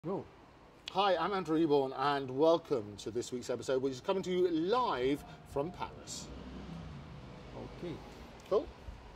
Go. Hi, I'm Andrew Eborn, and welcome to this week's episode, which is coming to you live from Paris. Okay. Cool.